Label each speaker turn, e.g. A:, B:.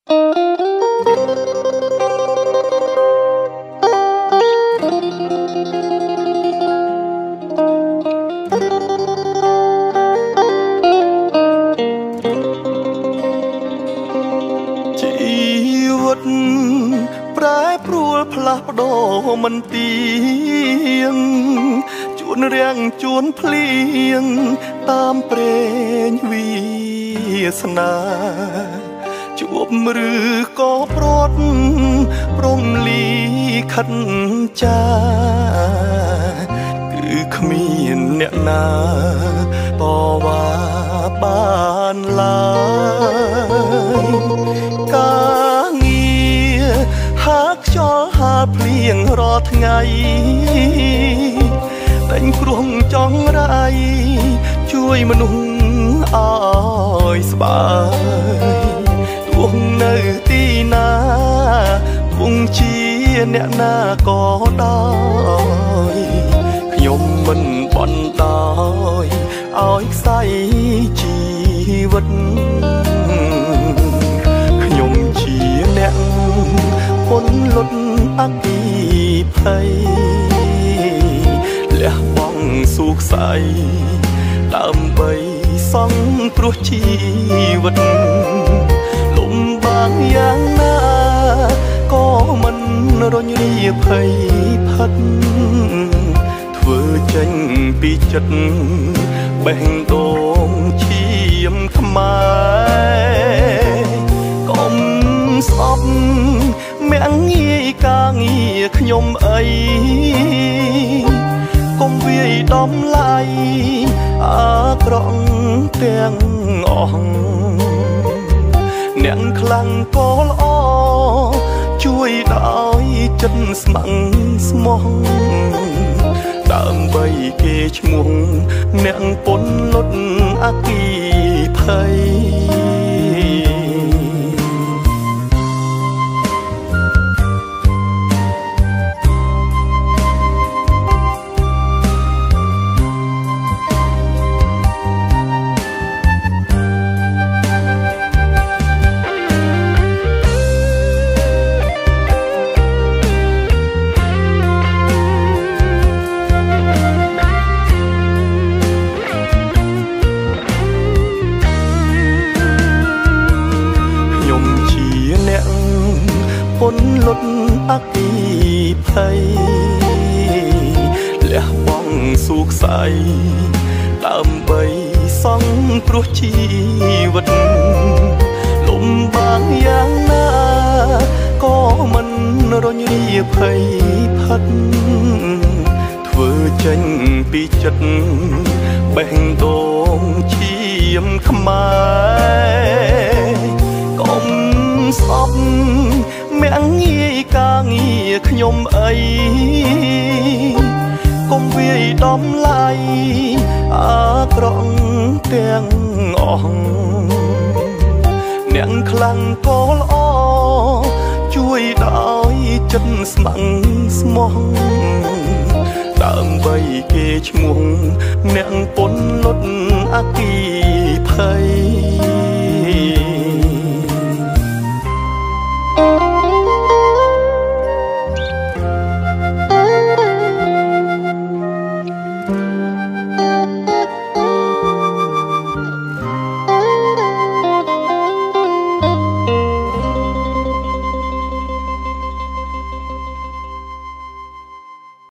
A: ប្រែប្រួលផ្លាស់ប្ដូរមិនទៀងជួនរាំងជួនភ្លៀងតាមព្រេងវាសនាជួបឬក៏ព្រាត់ព្រមលីខិតចាគឺគ្មានអ្នកណាតវ៉ាបានឡើយការងារហាខ្យល់ហាភ្លៀងរាល់ថ្ងៃតែងគ្រោះចង់រៃជួយមនុស្សឲ្យស្បើយទោះនៅទីណាទោះជាអ្នកណាក៏ដោយខ្ញុំមិនបន្តឲ្យខ្សែជីវិតខ្ញុំជាអ្នកពន្លត់អគិភ័យលះបង់សុខស្អីដើម្បីសង្គ្រោះជីវិតលំបាកយ៉ាងណាក៏មិនរញរាភ័យផិតធ្វើចេញពីចិត្តបេះដូងឈាមខ្មែរកុំស្អប់មាំងងាយការងារខ្ញុំអីកុំវាយដំឡៃអាក្រក់ទាំងអស់អ្នកខ្លាំងក៏ល្អជួយដោយចិត្តស្ម័គ្រស្មោះដើម្បីគេឈ្មោះអ្នកពន្លត់អគិភ័យពន្លត់អគិភ័យលះបង់សុខស្អីដើម្បីសង្គ្រោះជីវិតលំបាកយ៉ាងណាក៏មិនរញរាភ័យផិតធ្វើចេញពីចិត្តបេះដូងឈាមខ្មែរកុំស្អប់មាំងងាយការងារខ្ញុំអីកុំវាយដំឡៃអាក្រក់ទាំងអស់អ្នកខ្លាំងក៏ល្អជួយដោយចិត្តស្ម័គ្រស្មោះដើម្បីគេឈ្មោះអ្នកពន្លត់អគិភ័យ